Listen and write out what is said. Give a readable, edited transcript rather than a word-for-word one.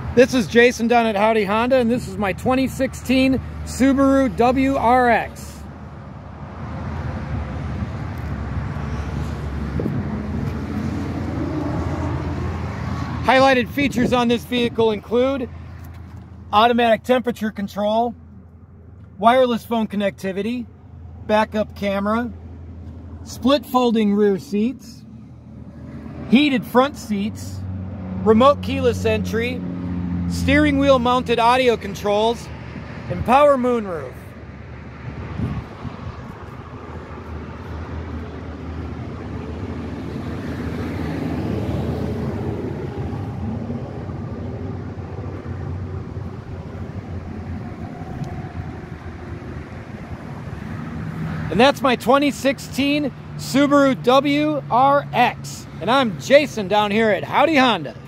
This is Jason down at Howdy Honda, and this is my 2016 Subaru WRX. Highlighted features on this vehicle include automatic temperature control, wireless phone connectivity, backup camera, split folding rear seats, heated front seats, remote keyless entry, steering wheel mounted audio controls, and power moonroof. And that's my 2016 Subaru WRX. And I'm Jason down here at Howdy Honda.